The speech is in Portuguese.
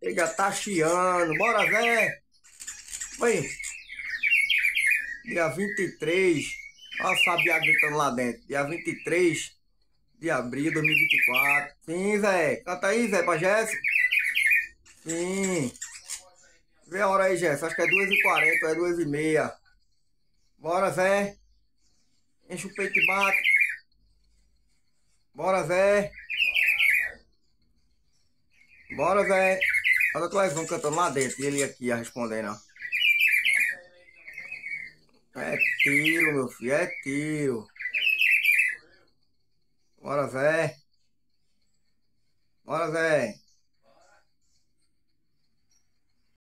Chega, tá chiando. Bora, Zé. Oi. Dia 23. Olha o sabiá gritando lá dentro. Dia 23 de abril de 2024. Sim, Zé. Canta aí, Zé, pra Jéssica. Sim. Vê a hora aí, Jéssica. Acho que é 2h40 ou é 2h30. Bora, Zé. Enche o peito e bate. Bora, Zé. Bora, Zé. Olha o Clezão cantando lá dentro. E ele aqui a respondendo, ó. É tiro, meu filho. É tiro. Bora, Zé. Bora, Zé.